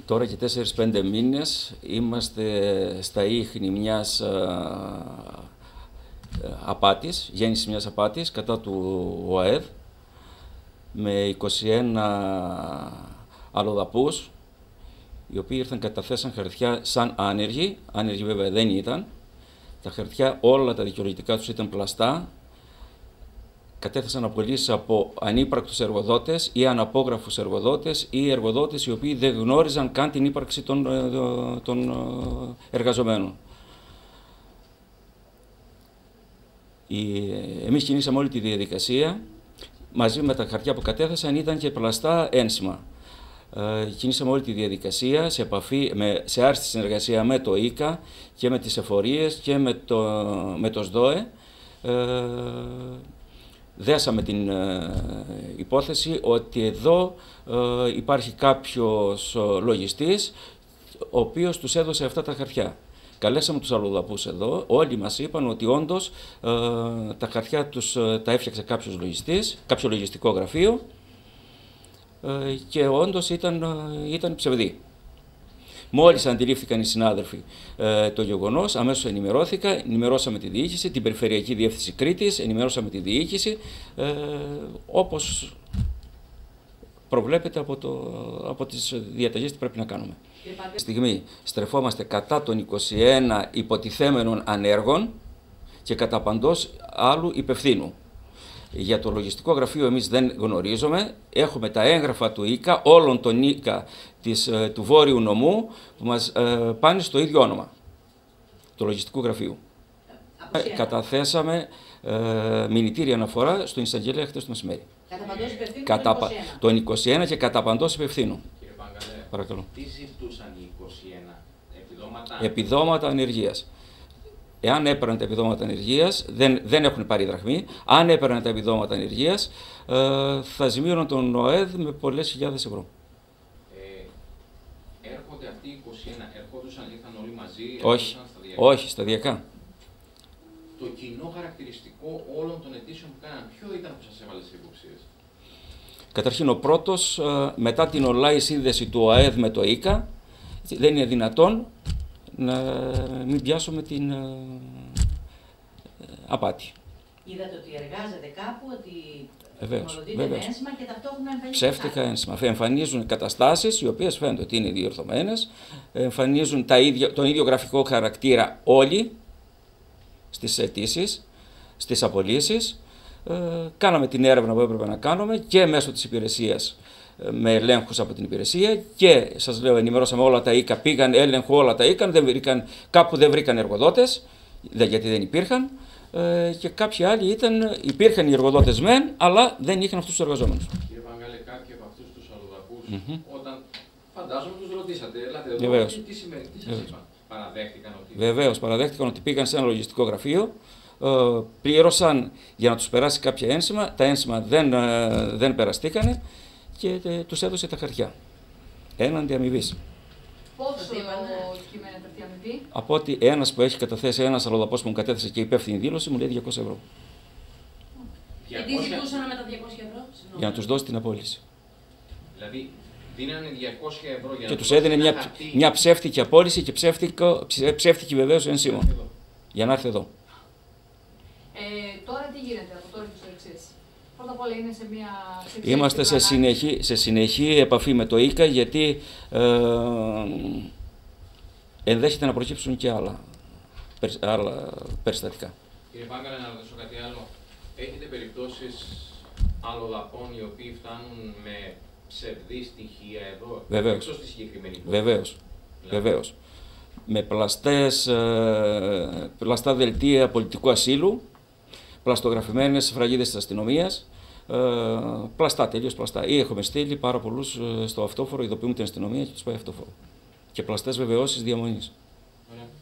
Τώρα και 4-5 μήνες είμαστε στα ίχνη μιας απάτης, γέννησης μιας απάτης κατά του ΟΑΕΔ με 21 αλλοδαπούς, οι οποίοι ήρθαν, καταθέσαν χαρτιά σαν άνεργοι. Άνεργοι βέβαια δεν ήταν. Τα χαρτιά, όλα τα δικαιολογητικά τους ήταν πλαστά. Κατέθεσαν απολύσεις από ανύπαρκτους εργοδότες ή αναπόγραφους εργοδότες ή εργοδότες οι οποίοι δεν γνώριζαν καν την ύπαρξη των εργαζομένων. Εμείς κινήσαμε όλη τη διαδικασία. Μαζί με τα χαρτιά που κατέθεσαν ήταν και πλαστά ένσημα. Κινήσαμε όλη τη διαδικασία σε άριστη συνεργασία με το ΙΚΑ και με τις εφορίες και με το ΣΔΟΕ. Δέσαμε την υπόθεση ότι εδώ υπάρχει κάποιος λογιστής ο οποίος τους έδωσε αυτά τα χαρτιά. Καλέσαμε τους αλλοδαπούς εδώ, όλοι μας είπαν ότι όντως τα χαρτιά τους τα έφτιαξε κάποιος λογιστής, κάποιο λογιστικό γραφείο και όντως ήταν ψευδή. Μόλις αντιλήφθηκαν οι συνάδελφοι το γεγονός, αμέσως ενημερώσαμε τη διοίκηση, την Περιφερειακή Διεύθυνση Κρήτης, ενημερώσαμε τη διοίκηση, όπως προβλέπεται από τις διαταγές τι πρέπει να κάνουμε. Στη στιγμή στρεφόμαστε κατά των 21 υποτιθέμενων ανέργων και κατά παντός άλλου υπευθύνου. Για το λογιστικό γραφείο εμείς δεν γνωρίζουμε. Έχουμε τα έγγραφα του ΙΚΑ, όλων των ΙΚΑ του Βόρειου Νομού, που μας πάνε στο ίδιο όνομα, το λογιστικού γραφείου. Καταθέσαμε μηνυτήρια αναφορά στον εισαγγελέα χτες το μεσημέρι. Κατά παντός υπευθύνου τον 21 και κατά παντός υπευθύνου. Κύριε Παγκαλέ, παρακαλώ. Τι ζητούσαν οι 21, επιδόματα? Επιδόματα ανεργίας. Εάν έπαιρναν τα επιδόματα ανεργίας, δεν έχουν πάρει δραχμή. Αν έπαιρναν τα επιδόματα ανεργίας, θα ζημίωναν τον ΟΑΕΔ με πολλές χιλιάδες ευρώ. Έρχονται αυτοί οι 21, ερχόντουσαν, ήρθαν όλοι μαζί? Όχι, όχι, σταδιακά. Το κοινό χαρακτηριστικό όλων των αιτήσεων που κάναν, ποιο ήταν που σας έβαλε σε υποψίες? Καταρχήν, ο πρώτος, μετά την online σύνδεση του ΟΑΕΔ με το ΙΚΑ, δεν είναι δυνατόν να μην πιάσουμε την απάτη. Είδατε ότι εργάζεται κάπου, ότι Βεβαίως. με ένσημα και ταυτόχρονα εμφανίζεται Ψεύτικα ένσημα. Εμφανίζουν καταστάσεις οι οποίες φαίνεται ότι είναι διορθωμένες, εμφανίζουν τον ίδιο γραφικό χαρακτήρα όλοι στις αιτήσεις, στις απολύσεις. Κάναμε την έρευνα που έπρεπε να κάνουμε και μέσω της υπηρεσίας, με ελέγχους από την υπηρεσία, και σας λέω, ενημερώσαμε όλα τα ΙΚΑ, πήγαν έλεγχο όλα τα ΙΚΑ, κάπου δεν βρήκαν εργοδότες, γιατί δεν υπήρχαν, και κάποιοι άλλοι υπήρχαν οι εργοδότες μεν, αλλά δεν είχαν αυτούς τους εργαζόμενους. Κύριε Παγκαλέ, κάποιοι από αυτούς τους αλλοδαπούς, όταν φαντάζομαι τους ρωτήσατε, ελάτε εδώ, Βεβαίως. τι σημαίνει, τι σας είπαν? Παραδέχτηκαν ότι... Βεβαίως, παραδέχτηκαν ότι πήγαν σε ένα λογιστικό γραφείο, πλήρωσαν για να τους περάσει κάποια ένσημα, τα ένσημα δεν περαστήκανε και τους έδωσε τα χαρτιά έναντι αμοιβής. Πόσο κείμενεται αυτή η αμοιβή? Από ότι ένας που έχει καταθέσει, ένας αλλοδαπός που μου κατέθεσε και υπεύθυνη δήλωση, μου λέει 200 ευρώ. Και τι ζητούσαν με τα 200 ευρώ? Για να τους δώσει την απόλυση. Δηλαδή, δίνανε 200 ευρώ για Και να τους έδινε μια ψεύτικη απόλυση και ψεύτικη βεβαίως ένσημα. Για να έρθει εδώ. Τώρα τι γίνεται από τώρα και στο εξής? Πρώτα απ' όλα είναι σε μια... Είμαστε σε συνεχή επαφή με το ΙΚΑ, γιατί ενδέχεται να προκύψουν και άλλα περιστατικά. Κύριε Πάγκαλε, να ρωτήσω κάτι άλλο. Έχετε περιπτώσεις αλλοδαπών οι οποίοι φτάνουν με ψευδή στοιχεία εδώ? Βεβαίως. Εκτός στη συγκεκριμένη υπόθεση. Βεβαίως. Με πλαστά δελτία πολιτικού ασύλου, πλαστογραφημένες σφραγίδες της αστυνομίας, πλαστά, τελείως πλαστά. Ή έχουμε στείλει πάρα πολλούς στο αυτόφορο, ειδοποιούμε την αστυνομία και τους πάει αυτόφορο. Και πλαστές βεβαιώσεις διαμονής. Ωραία.